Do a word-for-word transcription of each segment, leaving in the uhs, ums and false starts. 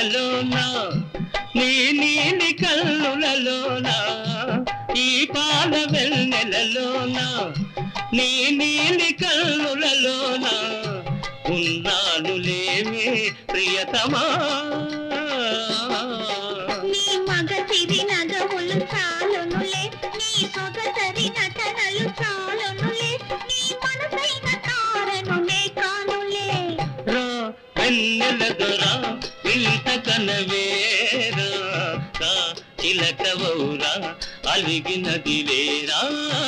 వెన్నెలలోన నీ నీలి కన్నులలోన ఈ పాల వెన్నెలలోన నీ నీలి కన్నులలోన ఉన్నాను లేవే ప్రియతమా నీ మగసిరి నగవులు చాలునులే నీ సొగసరి నటనలు చాలునులే నీ మనసైన తారనులే కానులే రా వెన్నెల దొరా ఇంత కనవేరా రా చిలకవౌరా అలిగినది లేరా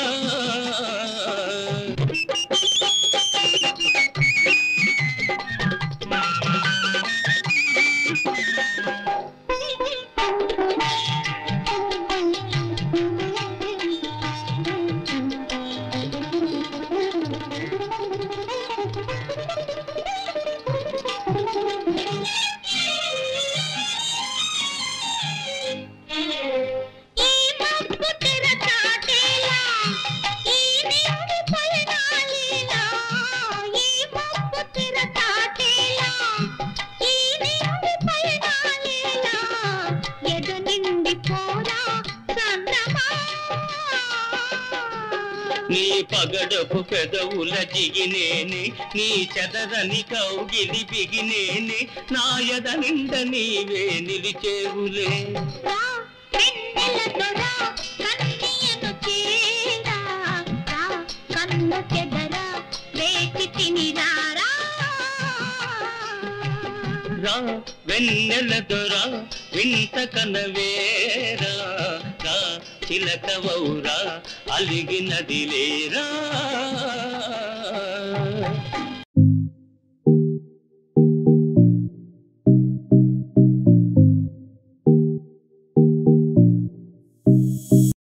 నీ పగడపు పెదవుల జిగినేని నీ చెదరని కౌగిలి బిగినేని నాయద నిండ నీవే నిలిచేవులే రా వెన్నెల దొరా వింత కనవేరా రా చిలకవౌరా అలిగినది లేరా